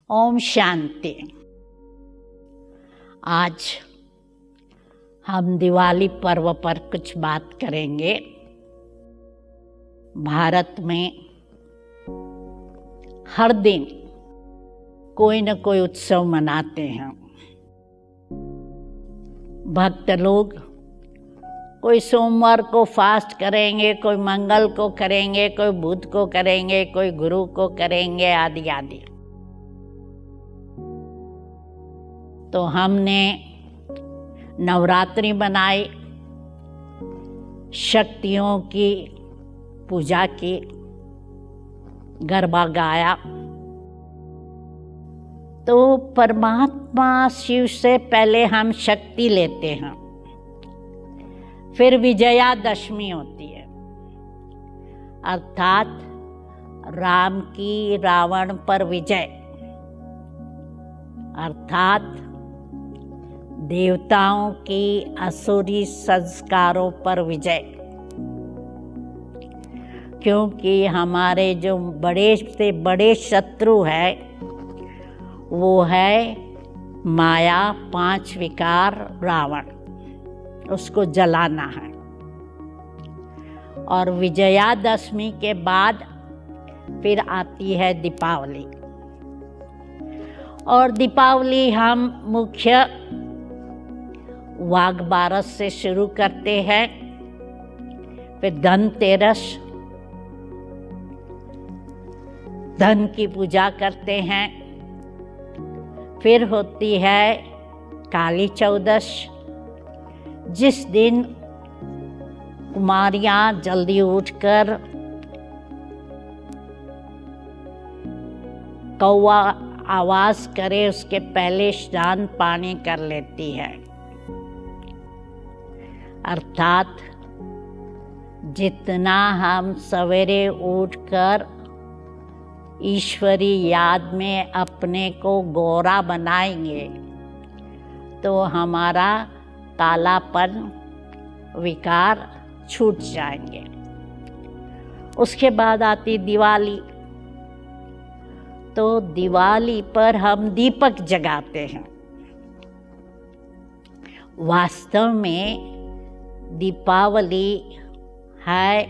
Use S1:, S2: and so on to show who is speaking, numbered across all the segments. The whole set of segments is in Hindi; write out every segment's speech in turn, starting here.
S1: ओम शांति। आज हम दिवाली पर्व पर कुछ बात करेंगे। भारत में हर दिन कोई न कोई उत्सव मनाते हैं। भक्त लोग कोई सोमवार को फास्ट करेंगे, कोई मंगल को करेंगे, कोई बुध को करेंगे, कोई गुरु को करेंगे, आदि आदि। तो हमने नवरात्रि बनाई, शक्तियों की पूजा की, गरबा गाया। तो परमात्मा शिव से पहले हम शक्ति लेते हैं, फिर विजयादशमी होती है, अर्थात राम की रावण पर विजय, अर्थात देवताओं की असुरी संस्कारों पर विजय। क्योंकि हमारे जो बड़े से बड़े शत्रु है वो है माया, पांच विकार, रावण। उसको जलाना है। और विजयादशमी के बाद फिर आती है दीपावली। और दीपावली हम मुख्य वाघ बारस से शुरू करते हैं, फिर धनतेरस, धन की पूजा करते हैं, फिर होती है काली चौदस, जिस दिन कुमारियां जल्दी उठकर कौवा आवाज करे उसके पहले स्नान पानी कर लेती है। अर्थात जितना हम सवेरे उठकर ईश्वरी याद में अपने को गोरा बनाएंगे तो हमारा कालापन, विकार छूट जाएंगे। उसके बाद आती दिवाली। तो दिवाली पर हम दीपक जगाते हैं। वास्तव में दीपावली है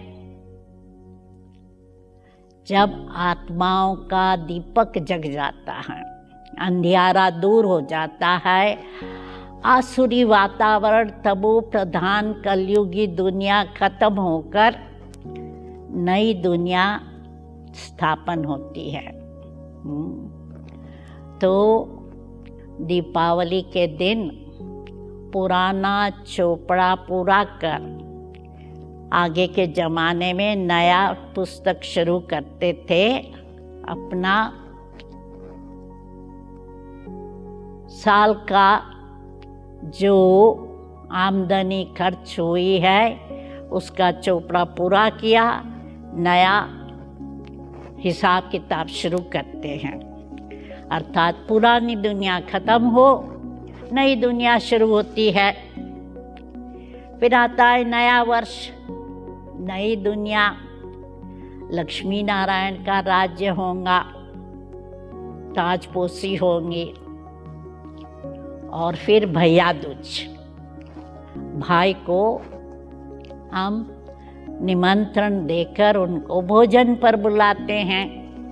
S1: जब आत्माओं का दीपक जग जाता है, अंधियारा दूर हो जाता है, आसुरी वातावरण, तमो प्रधान कलयुगी दुनिया खत्म होकर नई दुनिया स्थापन होती है। तो दीपावली के दिन पुराना चोपड़ा पूरा कर आगे के जमाने में नया पुस्तक शुरू करते थे। अपना साल का जो आमदनी खर्च हुई है उसका चोपड़ा पूरा किया, नया हिसाब किताब शुरू करते हैं। अर्थात पुरानी दुनिया खत्म हो, नई दुनिया शुरू होती है। फिर आता है नया वर्ष, नई दुनिया, लक्ष्मी नारायण का राज्य होगा, ताजपोशी होंगी। और फिर भैया दूज, भाई को हम निमंत्रण देकर उनको भोजन पर बुलाते हैं।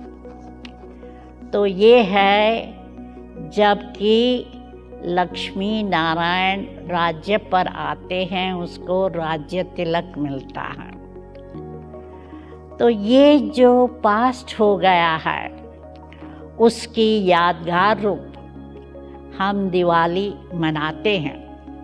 S1: तो ये है जबकि लक्ष्मी नारायण राज्य पर आते हैं, उसको राज्य तिलक मिलता है। तो ये जो पास्ट हो गया है उसकी यादगार रूप हम दिवाली मनाते हैं।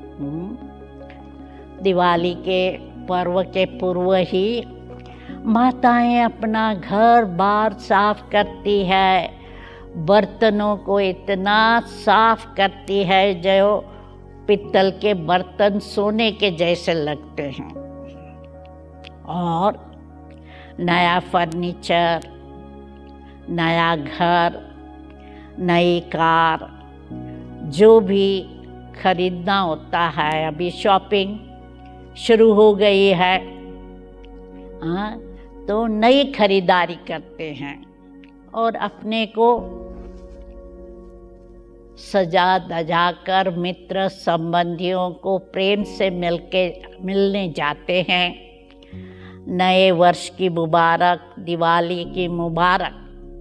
S1: दिवाली के पर्व के पूर्व ही माताएं अपना घर बार साफ करती है, बर्तनों को इतना साफ करती है जो पित्तल के बर्तन सोने के जैसे लगते हैं। और नया फर्नीचर, नया घर, नई कार, जो भी खरीदना होता है, अभी शॉपिंग शुरू हो गई है, तो नई खरीदारी करते हैं और अपने को सजा धजाकर मित्र संबंधियों को प्रेम से मिलने जाते हैं। नए वर्ष की मुबारक, दिवाली की मुबारक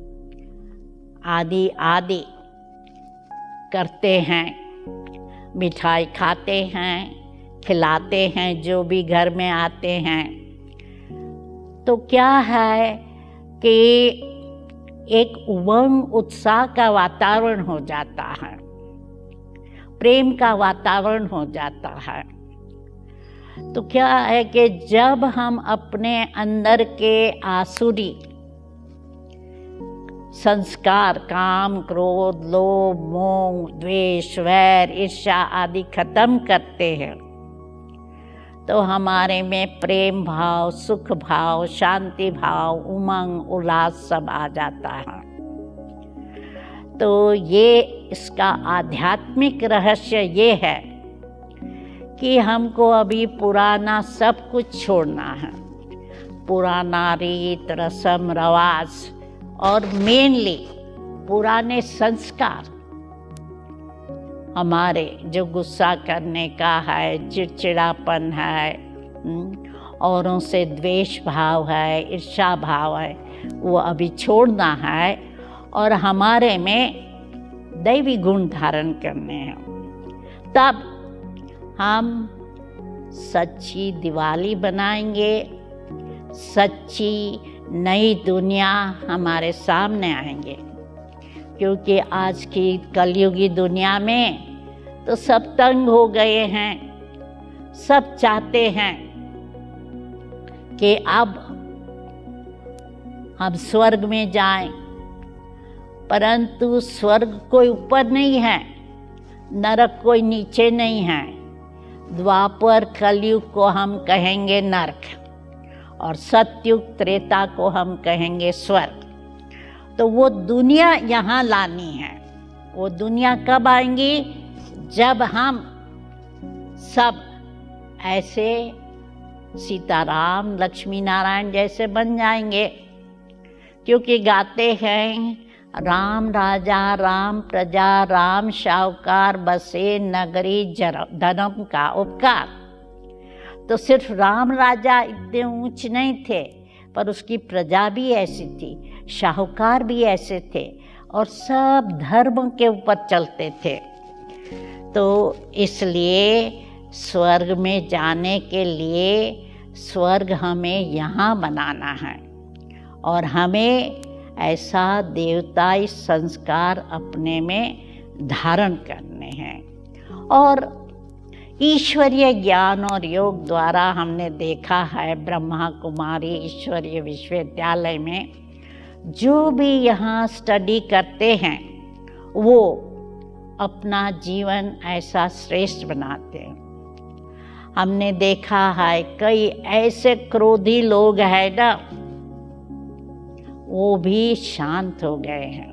S1: आदि आदि करते हैं। मिठाई खाते हैं, खिलाते हैं जो भी घर में आते हैं। तो क्या है कि एक उमंग उत्साह का वातावरण हो जाता है, प्रेम का वातावरण हो जाता है। तो क्या है कि जब हम अपने अंदर के आसुरी संस्कार, काम, क्रोध, लोभ, मोह, द्वेष, वैर, ईर्ष्या आदि खत्म करते हैं, तो हमारे में प्रेम भाव, सुख भाव, शांति भाव, उमंग, उल्लास सब आ जाता है। तो ये इसका आध्यात्मिक रहस्य ये है कि हमको अभी पुराना सब कुछ छोड़ना है। पुराना रीत, रस्म, रवाज और मेनली पुराने संस्कार, हमारे जो गुस्सा करने का है, चिड़चिड़ापन है, औरों से द्वेष भाव है, ईर्ष्या भाव है, वो अभी छोड़ना है और हमारे में दैवी गुण धारण करने हैं। तब हम सच्ची दिवाली बनाएंगे, सच्ची नई दुनिया हमारे सामने आएंगे। क्योंकि आज की कलयुगी दुनिया में तो सब तंग हो गए हैं, सब चाहते हैं कि अब हम स्वर्ग में जाएं, परंतु स्वर्ग कोई ऊपर नहीं है, नरक कोई नीचे नहीं है। द्वापर कलयुग को हम कहेंगे नरक और सतयुग त्रेता को हम कहेंगे स्वर्ग। तो वो दुनिया यहाँ लानी है। वो दुनिया कब आएंगी? जब हम सब ऐसे सीताराम, लक्ष्मी नारायण जैसे बन जाएंगे। क्योंकि गाते हैं राम राजा, राम प्रजा, राम शाहूकार, बसे नगरी धर्म का उपकार। तो सिर्फ राम राजा इतने ऊंच नहीं थे, पर उसकी प्रजा भी ऐसी थी, शाहूकार भी ऐसे थे और सब धर्म के ऊपर चलते थे। तो इसलिए स्वर्ग में जाने के लिए स्वर्ग हमें यहाँ बनाना है और हमें ऐसा देवताई संस्कार अपने में धारण करने हैं। और ईश्वरीय ज्ञान और योग द्वारा हमने देखा है ब्रह्मा कुमारी ईश्वरीय विश्वविद्यालय में जो भी यहाँ स्टडी करते हैं वो अपना जीवन ऐसा श्रेष्ठ बनाते हैं। हमने देखा है कई ऐसे क्रोधी लोग हैं ना, वो भी शांत हो गए हैं।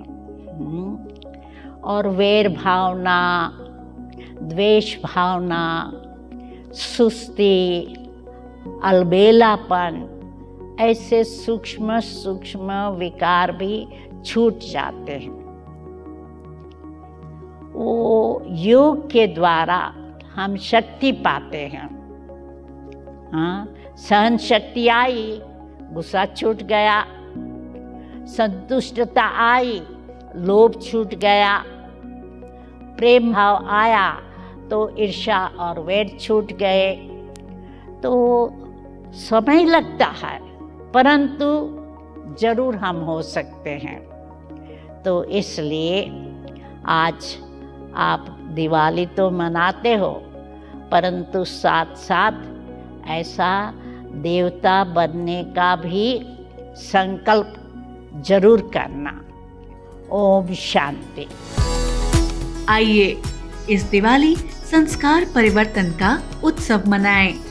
S1: और वैर भावना, द्वेष भावना, सुस्ती, अलबेलापन, ऐसे सूक्ष्म सूक्ष्म विकार भी छूट जाते हैं। वो योग के द्वारा हम शक्ति पाते हैं। हाँ, सहन शक्ति आई, गुस्सा छूट गया, संतुष्टता आई, लोभ छूट गया, प्रेम भाव आया तो ईर्ष्या और वैर छूट गए। तो समय लगता है परंतु जरूर हम हो सकते हैं। तो इसलिए आज आप दिवाली तो मनाते हो, परंतु साथ साथ ऐसा देवता बनने का भी संकल्प जरूर करना। ओम शांति।
S2: आइए इस दिवाली संस्कार परिवर्तन का उत्सव मनाएं।